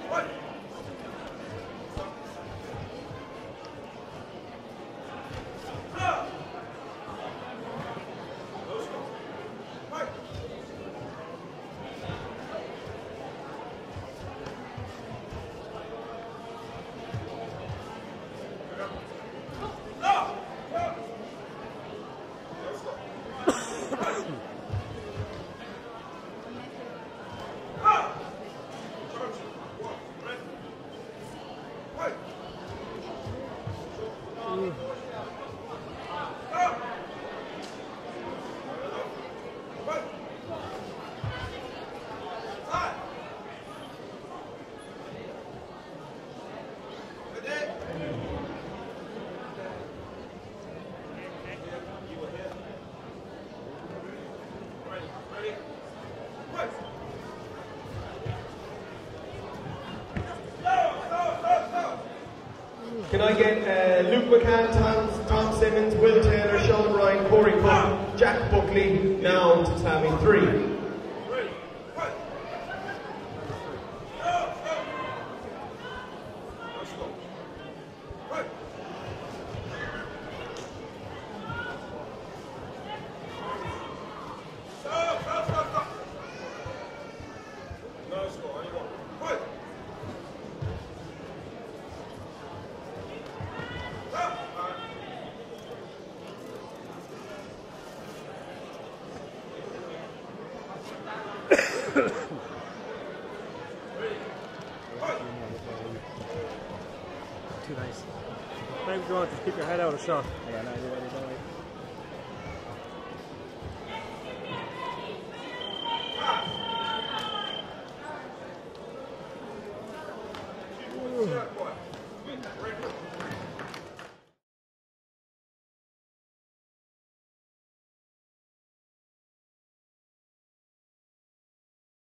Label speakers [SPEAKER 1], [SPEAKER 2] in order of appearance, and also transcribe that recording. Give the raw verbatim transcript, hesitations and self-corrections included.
[SPEAKER 1] Can I get uh, Luke McCann, Tom, Tom Simmons, Will Taylor, Sean Ryan, Corey Cook, Jack Buckley now to tatami three.
[SPEAKER 2] Too nice. Thanks, John. Just keep your head out of shot.
[SPEAKER 3] Yeah, no, you're ready, don't worry.
[SPEAKER 1] Ooh.